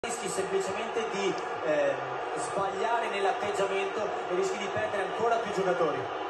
rischi semplicemente di sbagliare nell'atteggiamento e rischi di perdere ancora più giocatori.